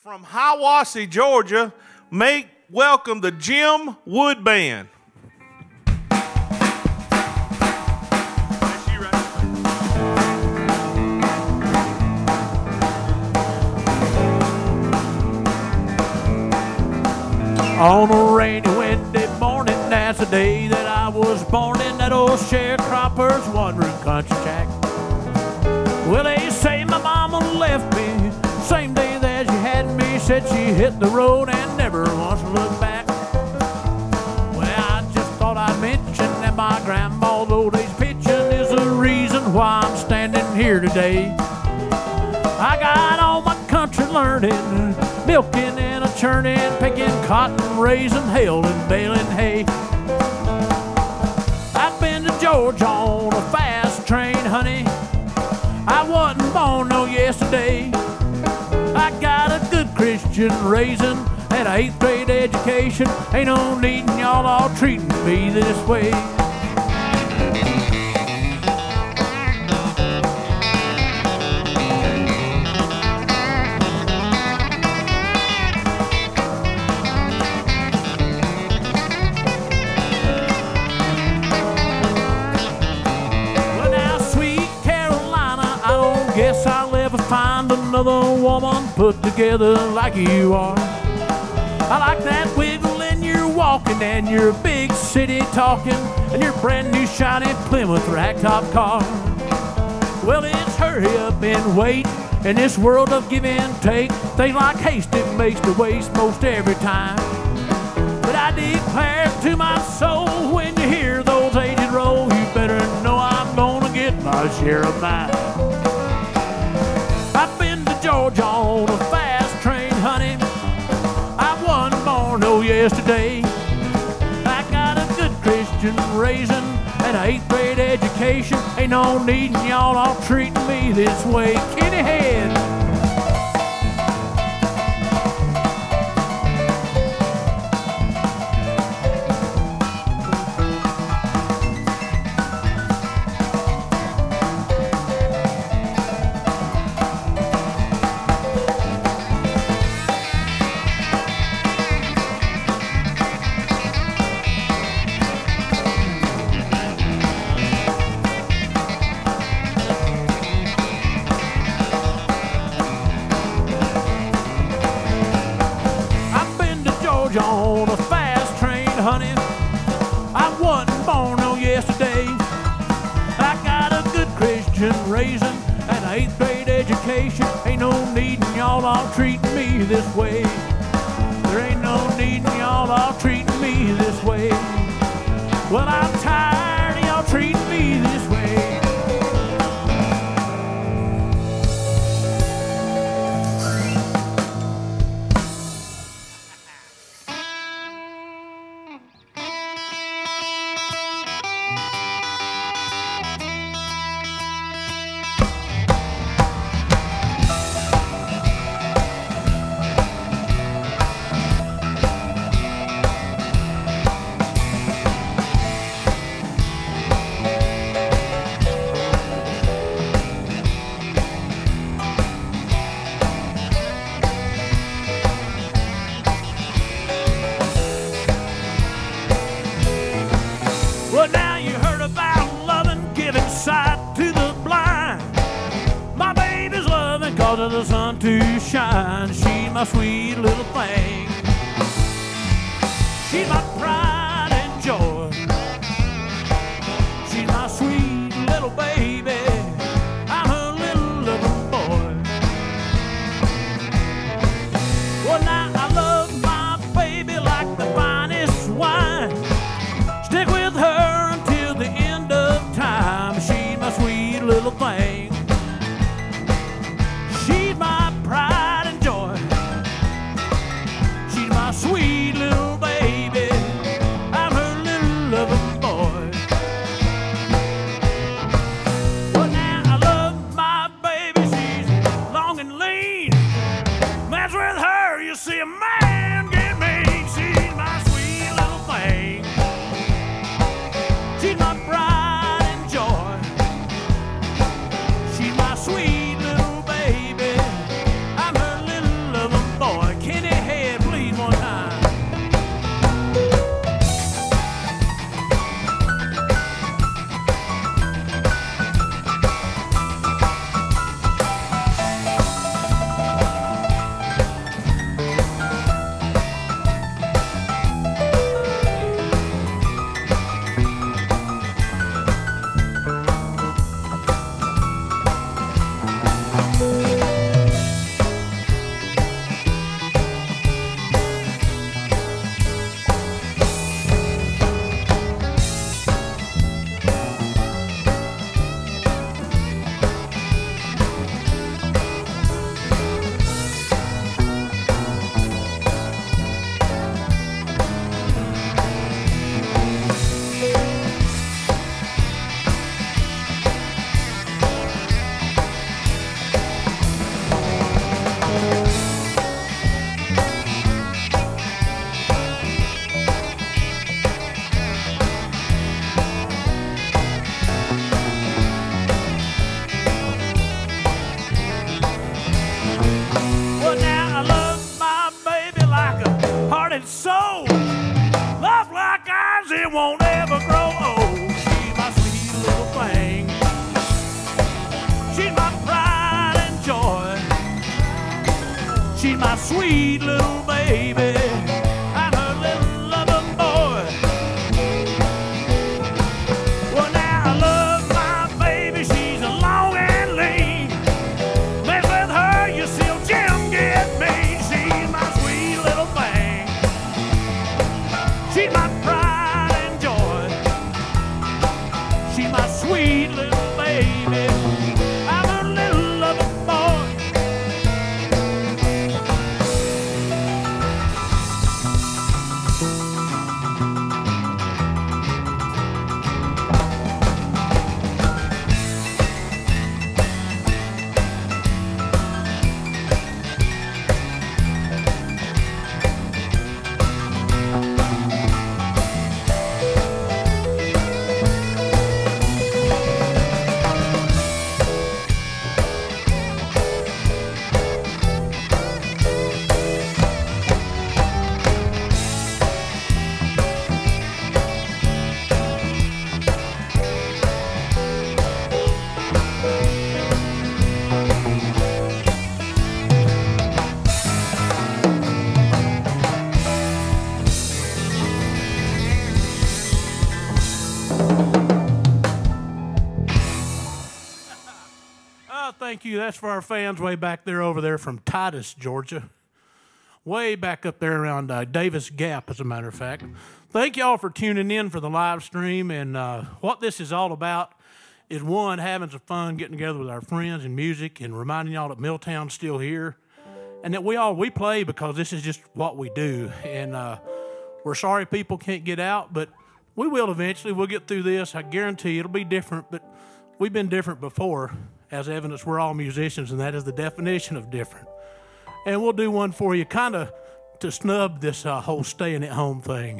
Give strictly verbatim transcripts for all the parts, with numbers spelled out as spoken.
From Hiawassee, Georgia, make welcome the Jim Wood Band. On a rainy, windy morning, that's the day that I was born in that old sharecropper's one-room country shack. Well, they say my mama left me same day that she had me. Said she hit the road and never once looked back. Well, I just thought I'd mention that my grandma, though days pitching, is the reason why I'm standing here today. I got all my country learning, milking and a churning, picking cotton, raising hail and baling hay. I've been to Georgia on a fast train, honey. I wasn't born no yesterday. I got a good Christian raising and an eighth grade education. Ain't no needin' y'all all treating me this way. Guess I'll ever find another woman put together like you are. I like that wiggle in your walking and your big city talking and your brand new shiny Plymouth ragtop car. Well, it's hurry up and wait in this world of give and take. Things like haste, it makes the waste most every time. But I declare to my soul, when you hear those ages roll, you better know I'm gonna get my share of mine. I've been to Georgia on a fast train, honey. I wasn't born no yesterday. I got a good Christian raising and an eighth grade education. Ain't no needin' y'all all treating me this way. Kenny Head. On a fast train, honey. I wasn't born no yesterday. I got a good Christian raising and an eighth grade education. Ain't no needin' y'all all treating me this way. There ain't no needin' y'all all treating me this way. Well, I'm tired of y'all treating me this way. Well, now you heard about loving, giving sight to the blind. My baby's loving cause of the sun to shine. She's my sweet little thing. She's my pride and joy. She's my sweet little baby. I'm her little loving boy. Well, now I love my baby like the finest wine. Stick with her until the end of time. She's my sweet little thing. She's my pride and joy. She's my sweet little baby. I'm her little loving boy. Well, now I love my baby. She's long and lean. Mess with her, you see a man get mean. She's my sweet little thing. She's my pride and joy. She's my sweet little baby. I'm her little loving boy. and soul. Love like ours, it won't ever grow old. She's my sweet little thing. She's my pride and joy. She's my sweet little baby. I'm her little loving boy. Well, now I love my baby. She's long and lean. Mess with her, you see Jim get mean. She's my sweet little thing. She's my pride and joy. She's my sweet little baby. I'm her little loving boy. Oh, thank you. That's for our fans way back there over there from Titus, Georgia. Way back up there around uh, Davis Gap, as a matter of fact. Thank y'all for tuning in for the live stream. And uh, what this is all about is, one, having some fun, getting together with our friends and music, and reminding y'all that Milltown's still here. And that we all, we play because this is just what we do. And uh, we're sorry people can't get out, but we will eventually. We'll get through this. I guarantee you it'll be different, but we've been different before. As evidence, we're all musicians, and that is the definition of different. And we'll do one for you, kind of to snub this uh, whole staying at home thing.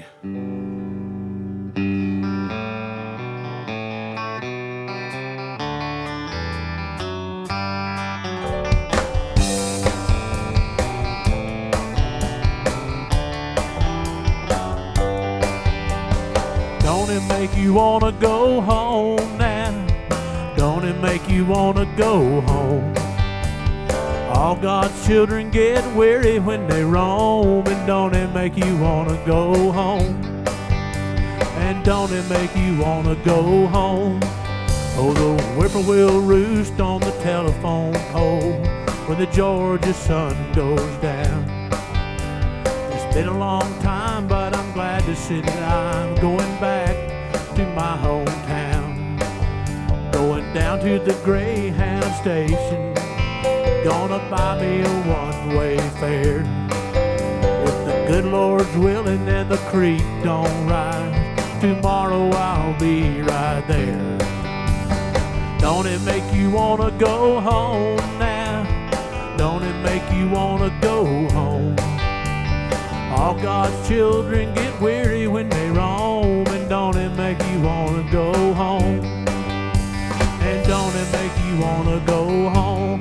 Don't it make you want to go home now? Don't it make you want to go home? All God's children get weary when they roam. And don't it make you want to go home? And don't it make you want to go home? Oh, the whippoorwill roost on the telephone pole when the Georgia sun goes down. It's been a long time, but I'm glad to see that I'm going back to my hometown. Going down to the Greyhound station, gonna buy me a one-way fare. If the good Lord's willing and the creek don't rise, tomorrow I'll be right there. Don't it make you wanna go home now? Don't it make you wanna go home? All God's children get weary when they roam. And don't it make you wanna go home? And don't it make you wanna go home?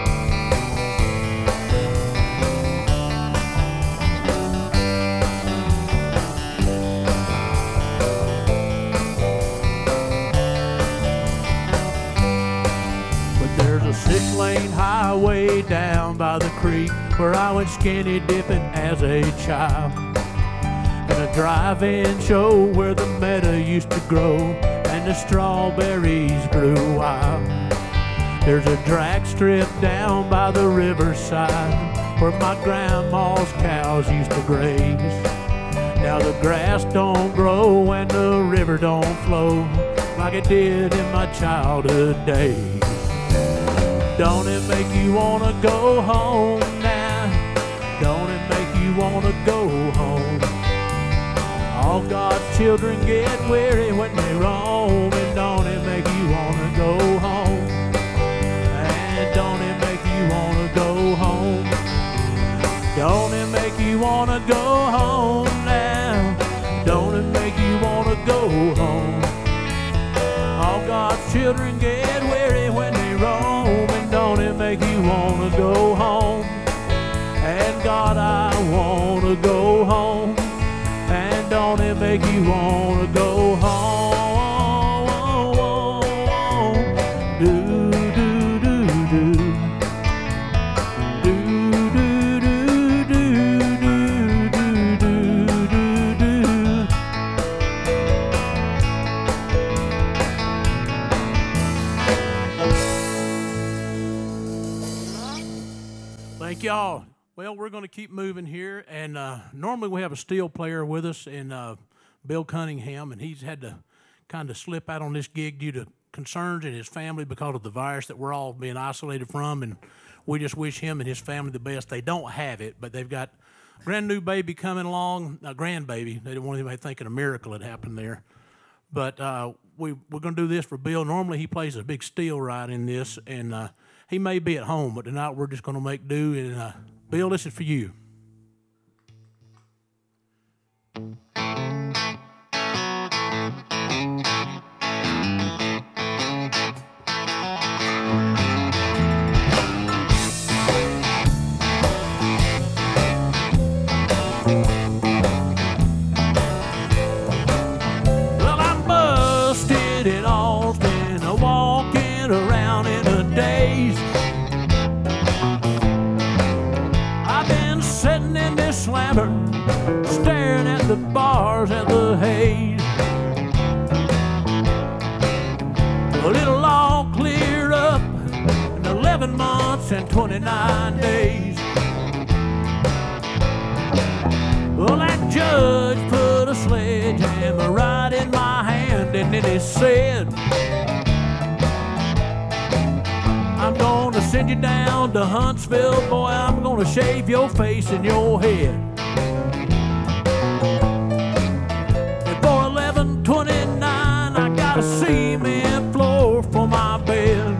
But there's a six-lane highway down by the creek where I went skinny dipping as a child, and a drive-in show where the meadow used to grow and the strawberries grew wild. There's a drag strip down by the riverside where my grandma's cows used to graze. Now the grass don't grow and the river don't flow like it did in my childhood days. Don't it make you wanna go home now? Don't it make you wanna go home? All God's children get weary when they roam. And don't it make you wanna go home? And don't it make you wanna go home? Don't it make you wanna go home now? Don't it make you wanna go home? All God's children get weary when they roam. And don't it make you wanna go home? And God, I wanna go home. And don't it make you wanna go home? Do, do, do, do. Do, do, do, do, do, do, do, do, do. Thank y'all. Well, we're going to keep moving here, and uh, normally we have a steel player with us, and uh, Bill Cunningham, and he's had to kind of slip out on this gig due to concerns in his family because of the virus that we're all being isolated from, and we just wish him and his family the best. They don't have it, but they've got a brand new baby coming along, a grandbaby. They didn't want anybody thinking a miracle had happened there. But uh, we, we're going to do this for Bill. Normally he plays a big steel ride in this, and uh, he may be at home, but tonight we're just going to make do, and uh, Bill, this is for you. Well, I'm busted in Austin, walking around in a daze. Sitting in this slammer, staring at the bars and the haze. Well, it'll all clear up in eleven months and twenty-nine days. Well, that judge put a sledgehammer right in my hand, and then he said, I'm gonna send you down to Huntsville, boy, I'm gonna shave your face and your head. And for eleven twenty-nine, I got a cement floor for my bed.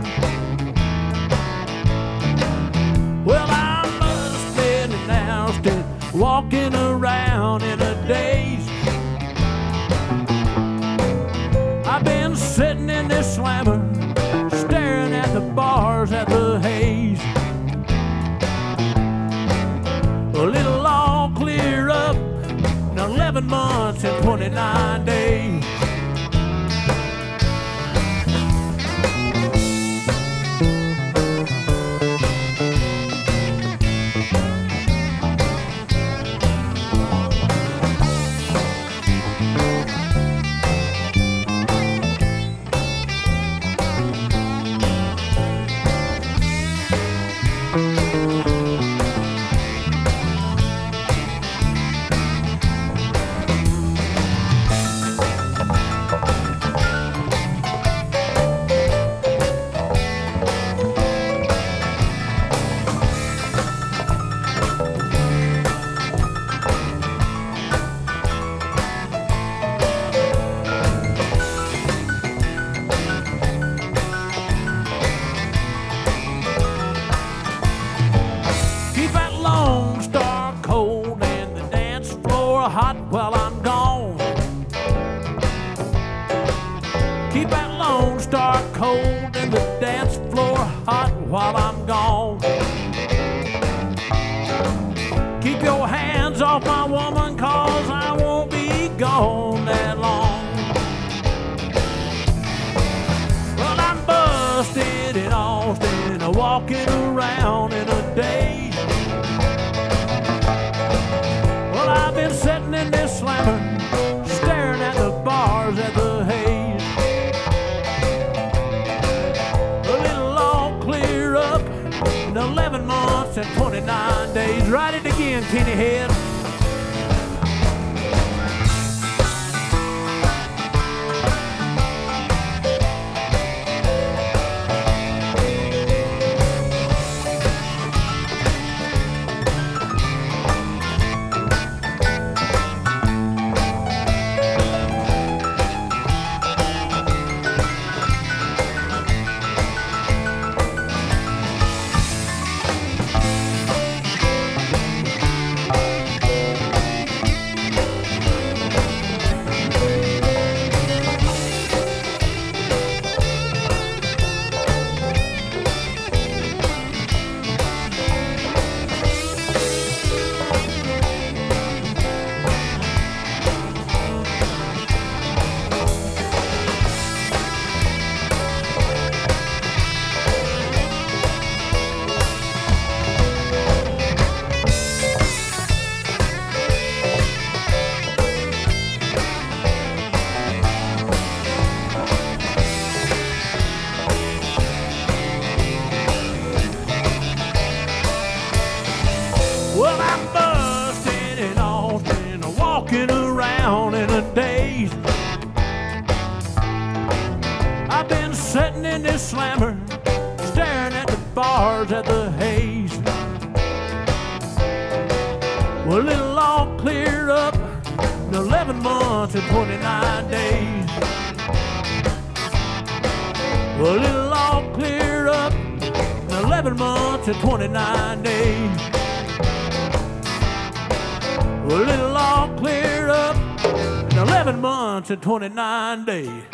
Well, I must have been in Austin, walking around in a daze. I've been sitting in this slammer, staring at the bars at the haze. Well, it'll all clear up in eleven months and twenty-nine days. Hot while I'm gone. Keep that Lone Star cold and the dance floor hot while I'm gone. Keep your hands off my woman, cause I won't be gone that long. Well, I'm busted in Austin, walking around in a daze. Well, I've been sitting in this slammer, staring at the bars at the haze. Well, it'll all clear up in eleven months and twenty-nine days. Write it again, Kenny Head. days. I've been sitting in this slammer, staring at the bars at the haze. Well, it'll all clear up in eleven months and twenty-nine days. Well, it'll all clear up in eleven months and twenty-nine days. Well, it'll all clear up in eleven months and twenty-nine days.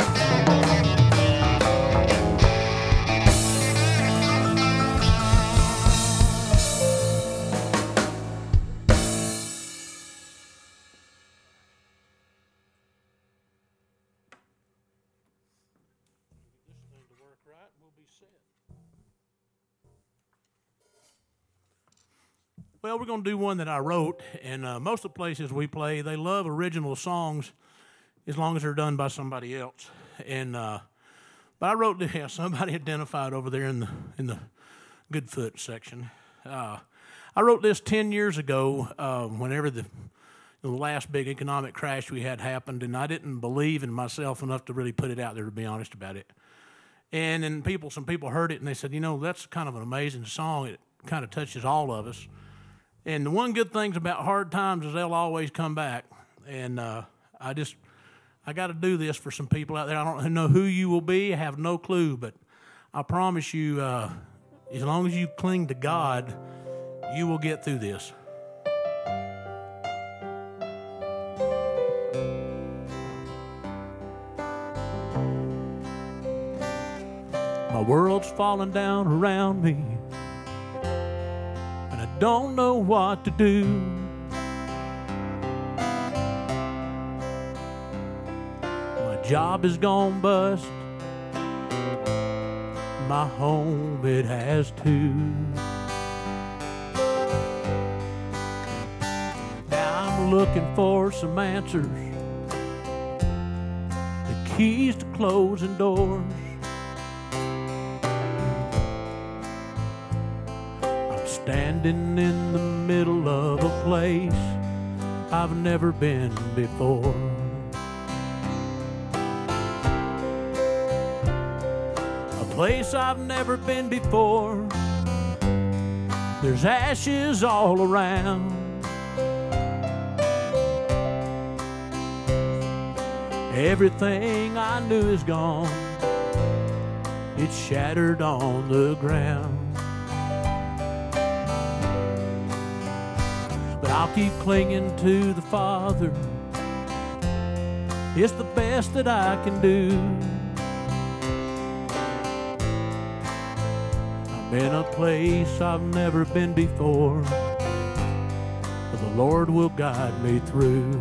Well, we're going to do one that I wrote, and uh, most of the places we play, they love original songs as long as they're done by somebody else. And uh, but I wrote this. Yeah, somebody identified over there in the in the Goodfoot section. Uh, I wrote this ten years ago, uh, whenever the the last big economic crash we had happened, and I didn't believe in myself enough to really put it out there, to be honest about it. And then people, some people heard it, and they said, you know, that's kind of an amazing song. It kind of touches all of us. And the one good thing about hard times is they'll always come back. And uh, I just, I got to do this for some people out there. I don't know who you will be. I have no clue. But I promise you, uh, as long as you cling to God, you will get through this. My world's falling down around me, don't know what to do. My job is gone bust, my home it has too. Now I'm looking for some answers, the keys to closing doors. Standing in the middle of a place I've never been before. A place I've never been before. There's ashes all around. Everything I knew is gone. It's shattered on the ground. I'll keep clinging to the Father. It's the best that I can do. I'm in a place I've never been before, but the Lord will guide me through.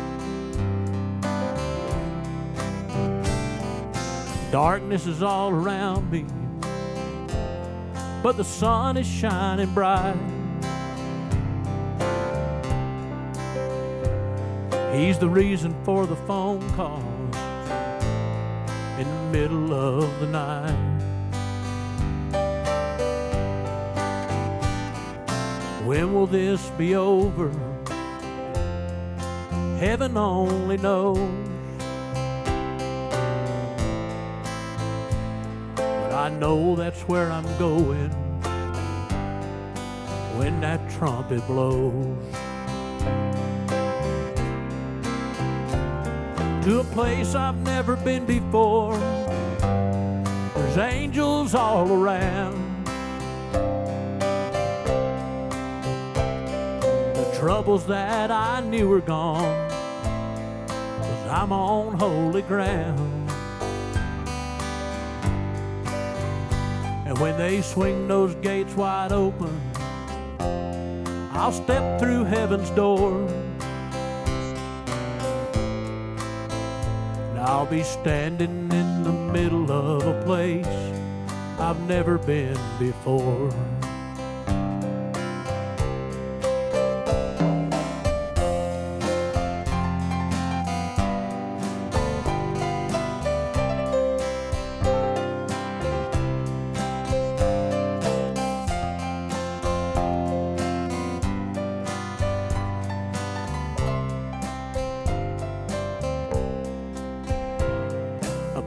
Darkness is all around me, but the sun is shining bright. He's the reason for the phone calls in the middle of the night. When will this be over? Heaven only knows. But I know that's where I'm going when that trumpet blows. To a place I've never been before. There's angels all around. The troubles that I knew were gone, 'cause I'm on holy ground. And when they swing those gates wide open, I'll step through heaven's door. I'll be standing in the middle of a place I've never been before.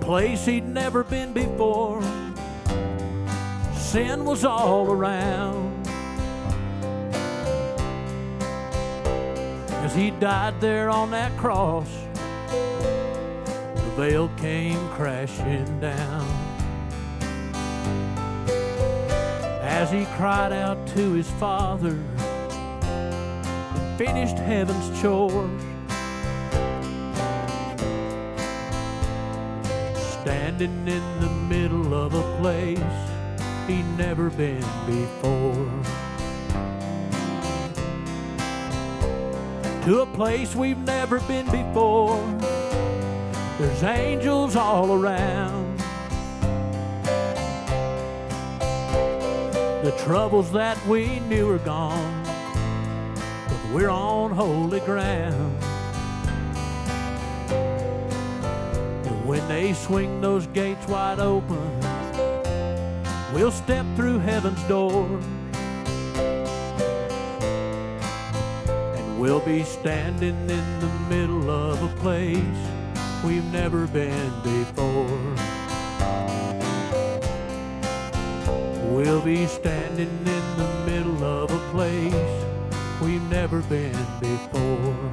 place he'd never been before. Sin was all around. As he died there on that cross, the veil came crashing down. As he cried out to his Father and finished heaven's chores, standing in the middle of a place he'd never been before. To a place we've never been before. There's angels all around. The troubles that we knew are gone, but we're on holy ground. And when they swing those gates wide open, we'll step through heaven's door. We'll be standing in the middle of a place we've never been before. We'll be standing in the middle of a place we've never been before.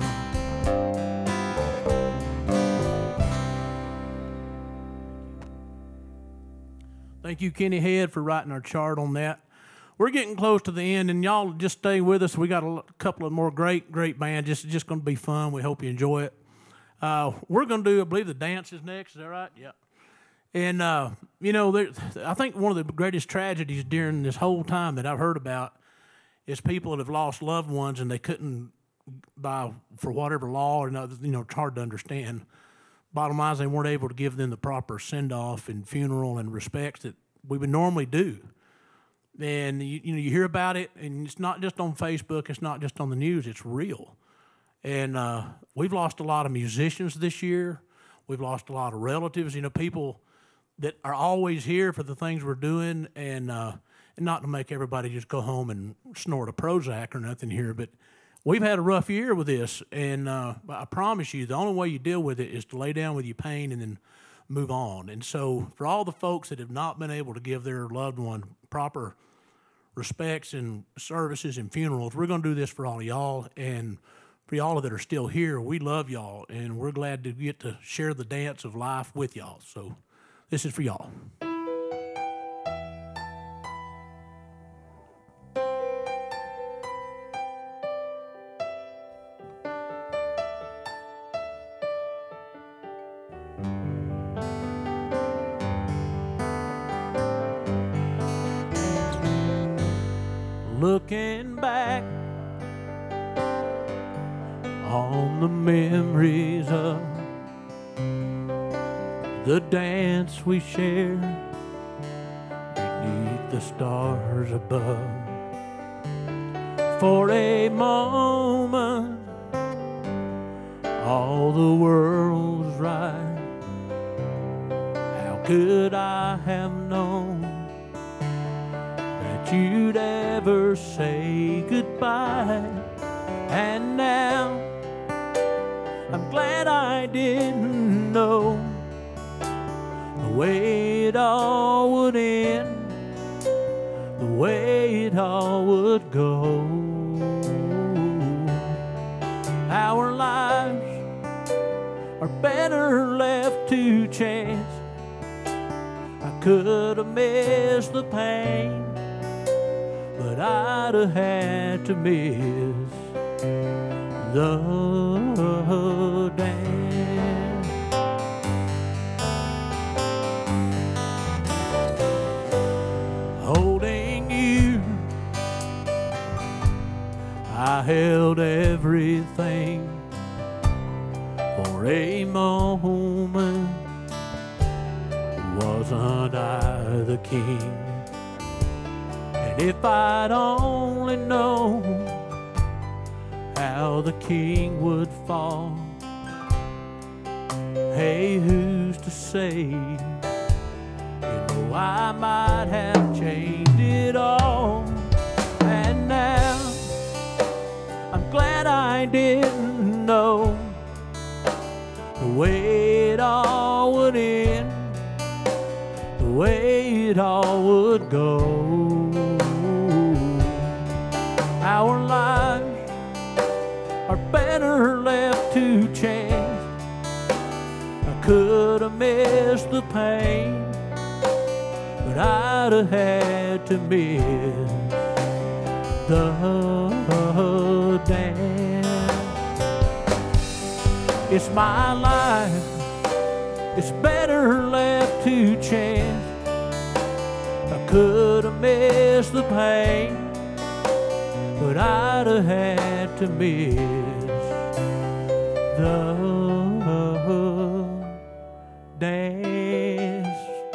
Thank you, Kenny Head, for writing our chart on that. We're getting close to the end, and y'all just stay with us. We got a couple of more great, great bands. It's just going to be fun. We hope you enjoy it. Uh, we're going to do, I believe, the dance is next. Is that right? Yeah. And, uh, you know, there, I think one of the greatest tragedies during this whole time that I've heard about is people that have lost loved ones and they couldn't, by for whatever law or not, you know, it's hard to understand. Bottom line is they weren't able to give them the proper send-off and funeral and respects that we would normally do. And you, you know, you hear about it, and it's not just on Facebook, it's not just on the news, it's real. And uh, we've lost a lot of musicians this year. We've lost a lot of relatives, you know, people that are always here for the things we're doing, and, uh, and not to make everybody just go home and snort a Prozac or nothing here, but we've had a rough year with this, and uh, I promise you, the only way you deal with it is to lay down with your pain and then move on. And so for all the folks that have not been able to give their loved one proper respects and services and funerals, we're going to do this for all of y'all. And for y'all that are still here, we love y'all, and we're glad to get to share the dance of life with y'all. So this is for y'all. Looking back on the memories of the dance we shared beneath the stars above. For a moment, all the world was right. How could I have known that you'd ever say goodbye? And now I'm glad I didn't know the way it all would end, the way it all would go. Our lives are better left to chance. I could have missed the pain, but I'd have had to miss the dance. Holding you, I held everything. For a moment, wasn't I the king? And if I'd only known how the king would fall, hey, who's to say? You know, I might have changed it all. And now I'm glad I didn't know the way it all would end, way it all would go. Our lives are better left to chance. I could have missed the pain, but I'd have had to miss the dance. It's my life, it's better left to chance. I could have missed the pain, but I'd have had to miss the dance.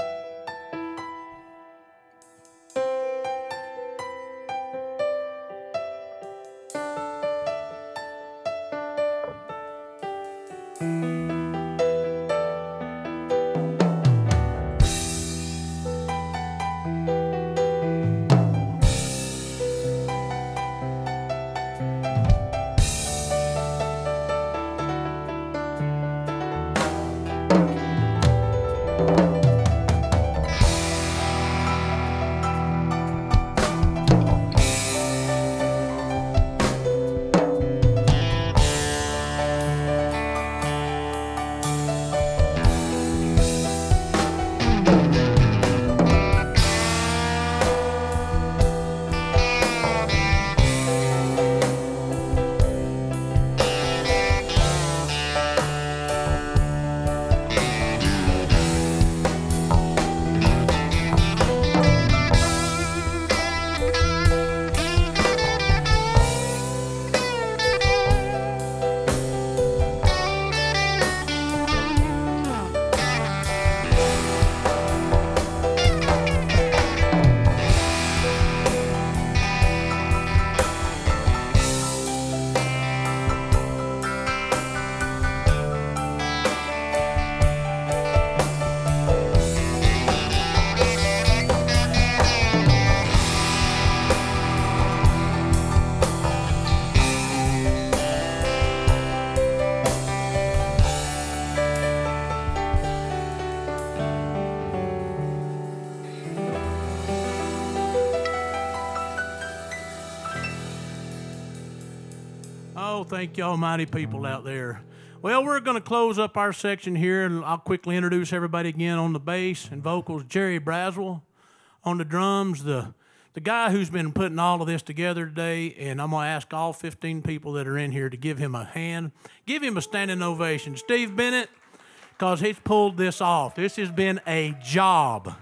Oh, thank you, almighty people out there. Well, we're going to close up our section here, and I'll quickly introduce everybody again. On the bass and vocals, Jerry Braswell. On the drums, the, the guy who's been putting all of this together today, and I'm going to ask all fifteen people that are in here to give him a hand. Give him a standing ovation. Steve Bennett, because he's pulled this off. This has been a job.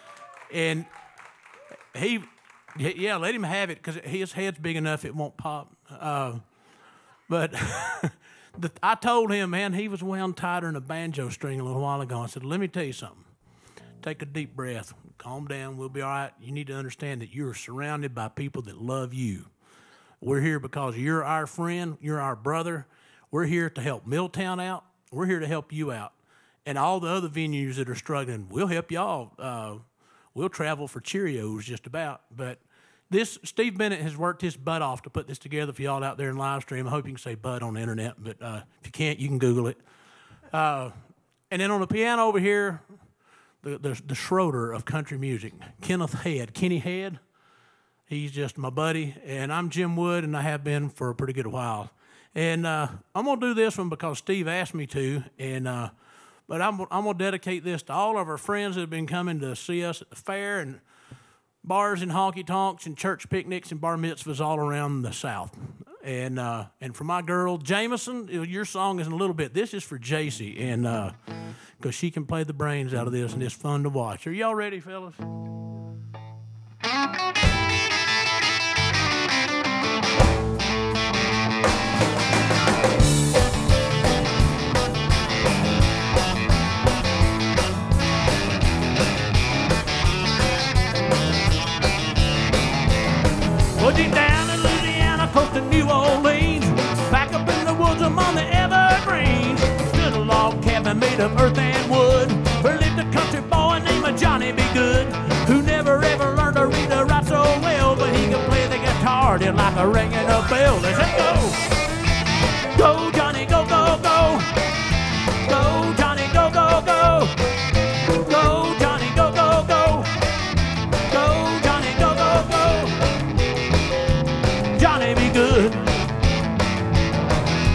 And he, yeah, let him have it, because his head's big enough it won't pop. Uh, But the, I told him, man, he was wound tighter than a banjo string a little while ago. I said, let me tell you something. Take a deep breath. Calm down. We'll be all right. You need to understand that you're surrounded by people that love you. We're here because you're our friend. You're our brother. We're here to help Milltown out. We're here to help you out. And all the other venues that are struggling, we'll help y'all. Uh, we'll travel for Cheerios just about. But this, Steve Bennett has worked his butt off to put this together for y'all out there in live stream. I hope you can say butt on the internet, but uh, if you can't, you can Google it. Uh, and then on the piano over here, the, the, the Schroeder of country music, Kenneth Head. Kenny Head, he's just my buddy. And I'm Jim Wood, and I have been for a pretty good while. And uh, I'm going to do this one because Steve asked me to. And uh, But I'm, I'm going to dedicate this to all of our friends that have been coming to see us at the fair and bars and honky-tonks and church picnics and bar mitzvahs all around the South. And uh, and for my girl, Jameson, your song is in a little bit. This is for J C, and because uh, she can play the brains out of this, and it's fun to watch. Are y'all ready, fellas? Well, deep down in Louisiana, close to New Orleans, back up in the woods among the evergreens, stood a log cabin made of earth and wood, where lived a country boy named Johnny B. Good, who never ever learned to read or write so well, but he could play the guitar just like a ringing a bell. They say, go, go, Johnny, go, go, go, go, Johnny, go, go, go, go, Johnny, go, go, go.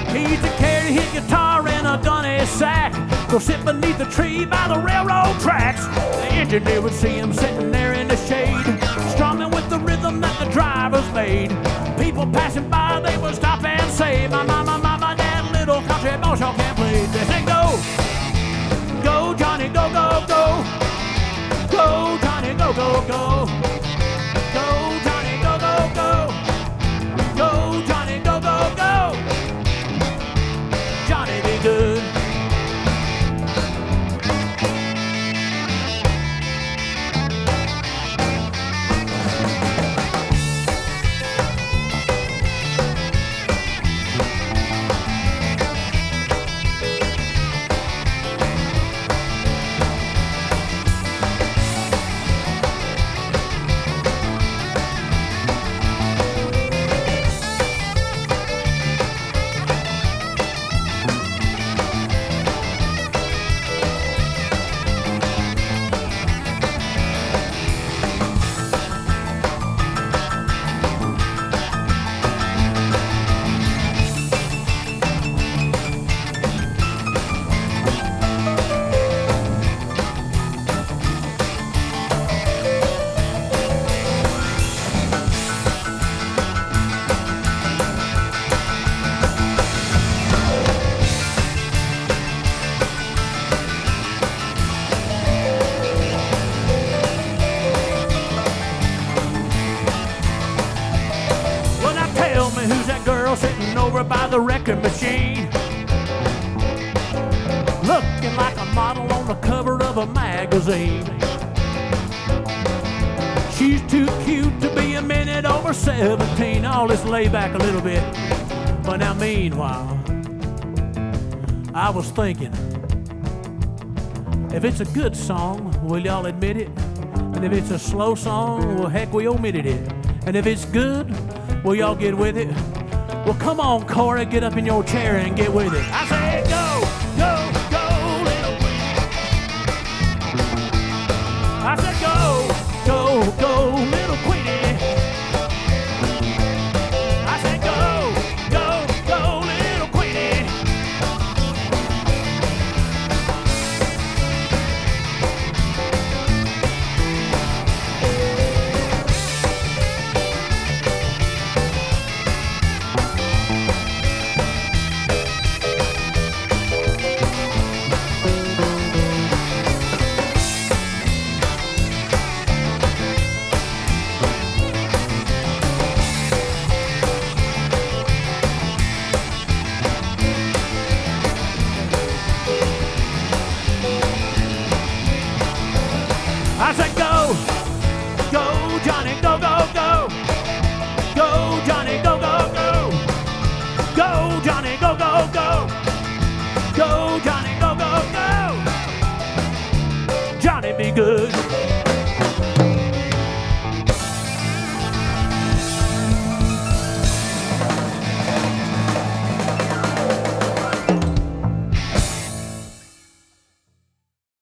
He's to carry his guitar and a gunny sack. Go sit beneath the tree by the railroad tracks. The engineer would see him sitting there in the shade, strumming with the rhythm that the drivers made. People passing by, they would stop and say, my mama, mama, that little country boy sure can play. They say, go, go, Johnny, go, go, go. Go, Johnny, go, go, go. Go, Johnny, go, go, go. Go, Johnny, go, go, go. Johnny, be good. Sitting over by the record machine, looking like a model on the cover of a magazine. She's too cute to be a minute over seventeen. Oh, let's lay back a little bit. But now meanwhile, I was thinking, if it's a good song, will y'all admit it? And if it's a slow song, well, heck, we omitted it. And if it's good, will y'all get with it? Well, come on, Corey, get up in your chair and get with it. I said, go, go, go, little Queenie. I said, go, go, go, little Queenie. I said, go, go, go, little Queenie. I said, go, go, Johnny, go, go, go.